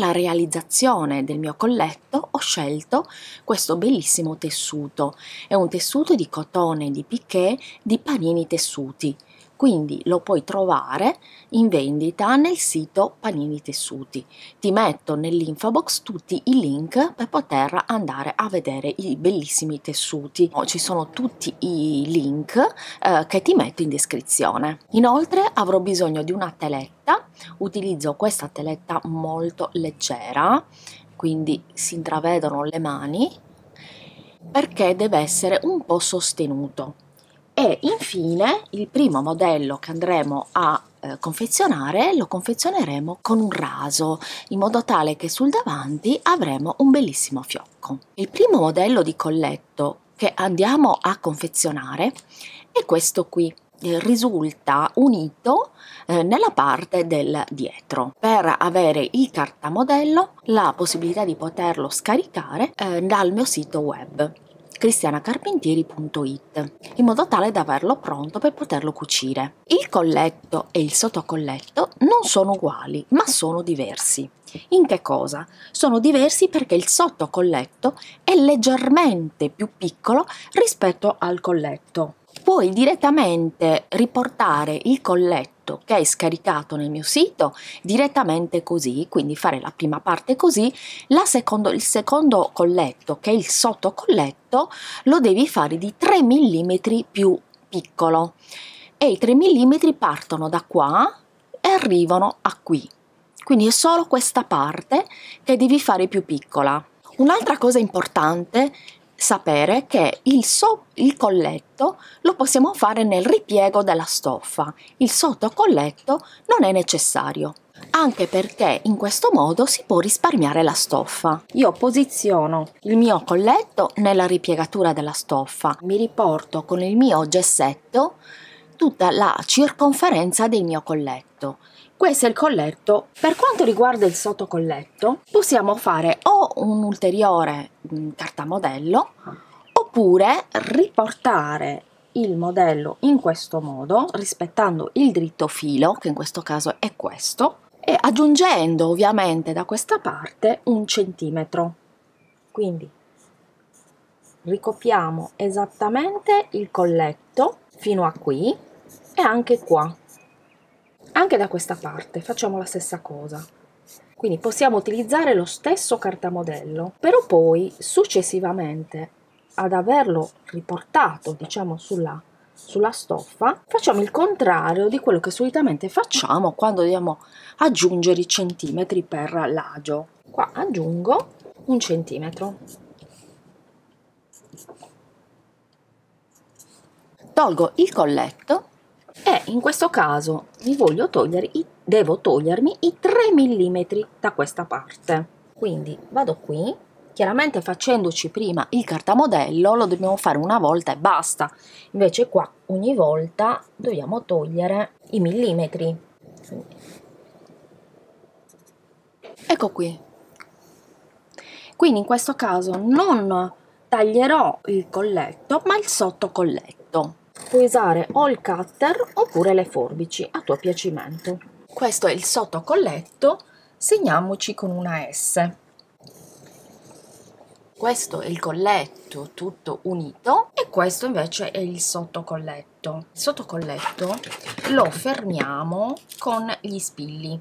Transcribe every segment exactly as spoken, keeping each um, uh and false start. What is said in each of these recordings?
la realizzazione del mio colletto ho scelto questo bellissimo tessuto. È un tessuto di cotone di piché di Panini Tessuti, quindi lo puoi trovare in vendita nel sito Panini Tessuti. Ti metto nell'info box tutti i link per poter andare a vedere i bellissimi tessuti. Ci sono tutti i link eh, che ti metto in descrizione. Inoltre avrò bisogno di una teletta. Utilizzo questa teletta molto leggera, quindi si intravedono le mani, perché deve essere un po' sostenuto. E infine il primo modello che andremo a eh, confezionare lo confezioneremo con un raso, in modo tale che sul davanti avremo un bellissimo fiocco. Il primo modello di colletto che andiamo a confezionare è questo qui. Risulta unito eh, nella parte del dietro. Per avere il cartamodello, la possibilità di poterlo scaricare eh, dal mio sito web cristiana carpentieri punto it, in modo tale da averlo pronto per poterlo cucire. Il colletto e il sottocolletto non sono uguali, ma sono diversi. In che cosa? Sono diversi perché il sottocolletto è leggermente più piccolo rispetto al colletto. Puoi direttamente riportare il colletto che hai scaricato nel mio sito direttamente così, quindi fare la prima parte così, la secondo, il secondo colletto, che è il sottocolletto, lo devi fare di tre millimetri più piccolo, e i tre millimetri partono da qua e arrivano a qui, quindi è solo questa parte che devi fare più piccola. Un'altra cosa importante sapere che il, so il colletto lo possiamo fare nel ripiego della stoffa, il sottocolletto non è necessario, anche perché in questo modo si può risparmiare la stoffa. Io posiziono il mio colletto nella ripiegatura della stoffa, mi riporto con il mio gessetto tutta la circonferenza del mio colletto. Questo è il colletto. Per quanto riguarda il sottocolletto, possiamo fare o un ulteriore mh, cartamodello, oppure riportare il modello in questo modo, rispettando il dritto filo, che in questo caso è questo, e aggiungendo ovviamente da questa parte un centimetro. Quindi ricopiamo esattamente il colletto fino a qui e anche qua. Anche da questa parte facciamo la stessa cosa, quindi possiamo utilizzare lo stesso cartamodello, però poi successivamente ad averlo riportato, diciamo, sulla, sulla stoffa, facciamo il contrario di quello che solitamente facciamo quando dobbiamo aggiungere i centimetri per l'agio. Qua aggiungo un centimetro, tolgo il colletto e in questo caso mi voglio togliere i, devo togliermi i tre millimetri da questa parte. Quindi vado qui, chiaramente facendoci prima il cartamodello lo dobbiamo fare una volta e basta, invece qua ogni volta dobbiamo togliere i millimetri. Ecco qui. Quindi in questo caso non taglierò il colletto ma il sottocolletto. Puoi usare o il cutter oppure le forbici a tuo piacimento. Questo è il sottocolletto, segniamoci con una S. Questo è il colletto tutto unito e questo invece è il sottocolletto. Il sottocolletto lo fermiamo con gli spilli,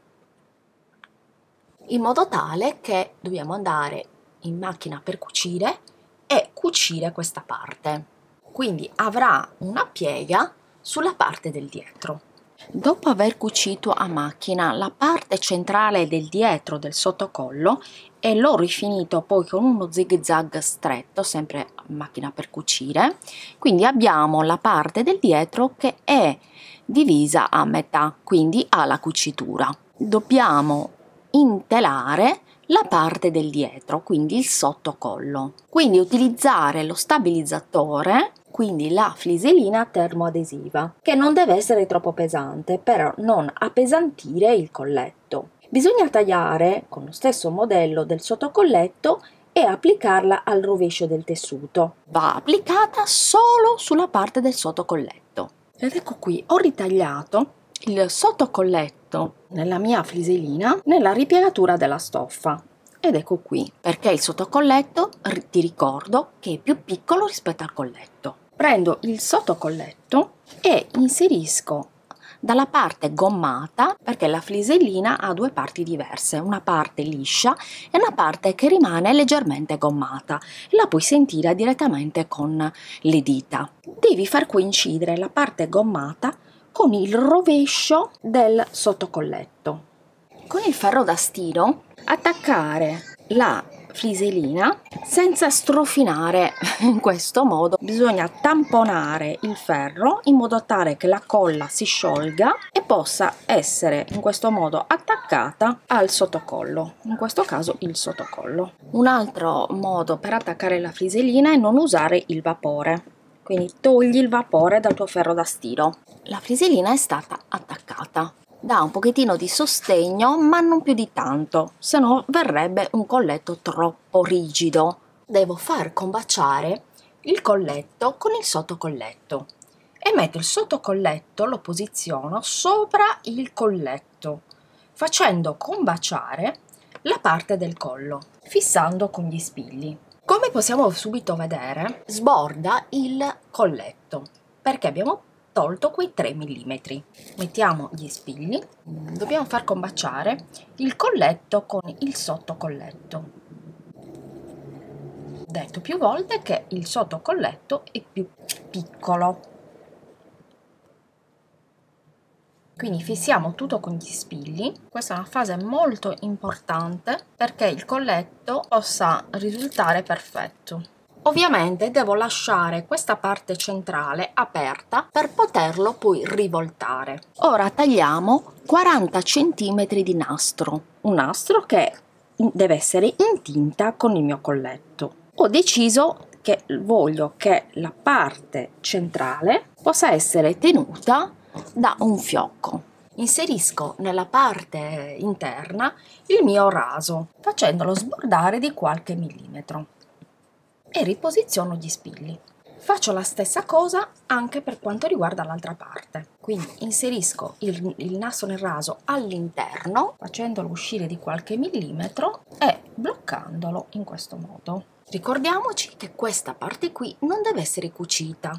in modo tale che dobbiamo andare in macchina per cucire e cucire questa parte. Quindi avrà una piega sulla parte del dietro. Dopo aver cucito a macchina la parte centrale del dietro del sottocollo e l'ho rifinito poi con uno zig zag stretto, sempre a macchina per cucire, quindi abbiamo la parte del dietro che è divisa a metà, quindi ha la cucitura. Dobbiamo intelare la parte del dietro, quindi il sottocollo. Quindi utilizzare lo stabilizzatore, quindi la fliselina termoadesiva, che non deve essere troppo pesante per non appesantire il colletto. Bisogna tagliare con lo stesso modello del sottocolletto e applicarla al rovescio del tessuto. Va applicata solo sulla parte del sottocolletto. Ed ecco qui, ho ritagliato il sottocolletto colletto nella mia fliselina nella ripiegatura della stoffa. Ed ecco qui, perché il sottocolletto, ti ricordo, che è più piccolo rispetto al colletto. Prendo il sottocolletto e inserisco dalla parte gommata, perché la flisellina ha due parti diverse, una parte liscia e una parte che rimane leggermente gommata, e la puoi sentire direttamente con le dita. Devi far coincidere la parte gommata con il rovescio del sottocolletto. Con il ferro da stiro attaccare la fliselina senza strofinare. In questo modo bisogna tamponare il ferro in modo tale che la colla si sciolga e possa essere in questo modo attaccata al sottocollo, in questo caso il sottocollo. Un altro modo per attaccare la fliselina è non usare il vapore, quindi togli il vapore dal tuo ferro da stiro. La fliselina è stata attaccata. Dà un pochettino di sostegno, ma non più di tanto, se no verrebbe un colletto troppo rigido. Devo far combaciare il colletto con il sottocolletto e metto il sottocolletto, lo posiziono sopra il colletto, facendo combaciare la parte del collo, fissando con gli spilli. Come possiamo subito vedere, sborda il colletto, perché abbiamo tolto quei tre millimetri. Mettiamo gli spilli, dobbiamo far combaciare il colletto con il sottocolletto. Detto più volte che il sottocolletto è più piccolo. Quindi fissiamo tutto con gli spilli. Questa è una fase molto importante perché il colletto possa risultare perfetto. Ovviamente devo lasciare questa parte centrale aperta per poterlo poi rivoltare. Ora tagliamo quaranta centimetri di nastro, un nastro che deve essere in tinta con il mio colletto. Ho deciso che voglio che la parte centrale possa essere tenuta da un fiocco. Inserisco nella parte interna il mio raso, facendolo sbordare di qualche millimetro. E riposiziono gli spilli. Faccio la stessa cosa anche per quanto riguarda l'altra parte. Quindi inserisco il, il nastro nel raso all'interno, facendolo uscire di qualche millimetro e bloccandolo in questo modo. Ricordiamoci che questa parte qui non deve essere cucita.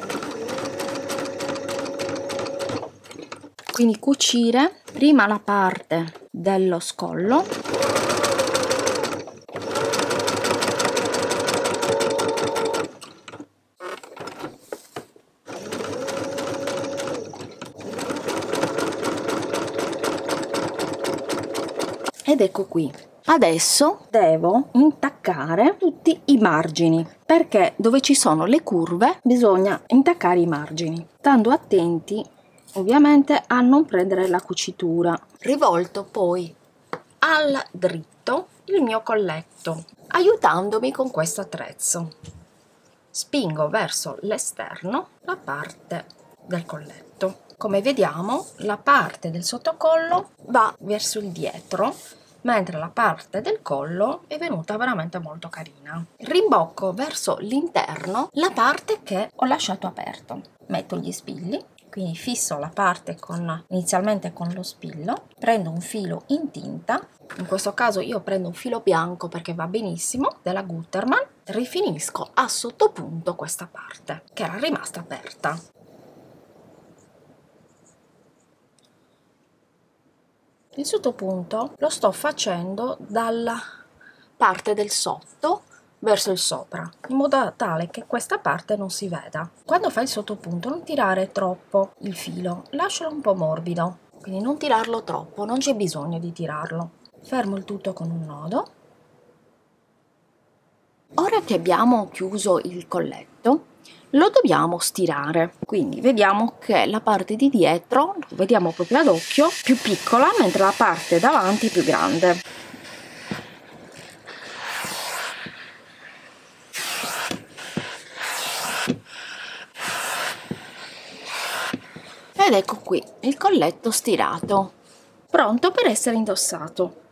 Quindi cucire prima la parte dello scollo. Ed ecco qui. Adesso devo intaccare tutti i margini, perché dove ci sono le curve bisogna intaccare i margini, stando attenti ovviamente a non prendere la cucitura. Rivolto poi al dritto il mio colletto, aiutandomi con questo attrezzo. Spingo verso l'esterno la parte del colletto. Come vediamo, la parte del sottocollo va verso il dietro, mentre la parte del collo è venuta veramente molto carina. Rimbocco verso l'interno la parte che ho lasciato aperto. Metto gli spilli, quindi fisso la parte con, inizialmente con lo spillo, prendo un filo in tinta, in questo caso io prendo un filo bianco perché va benissimo, della Gutermann, rifinisco a sottopunto questa parte che era rimasta aperta. Il sottopunto lo sto facendo dalla parte del sotto verso il sopra, in modo tale che questa parte non si veda. Quando fai il sottopunto non tirare troppo il filo, lascialo un po' morbido, quindi non tirarlo troppo, non c'è bisogno di tirarlo. Fermo il tutto con un nodo. Ora che abbiamo chiuso il colletto, lo dobbiamo stirare, quindi vediamo che la parte di dietro, lo vediamo proprio ad occhio, più piccola, mentre la parte davanti è più grande. Ed ecco qui il colletto stirato, pronto per essere indossato.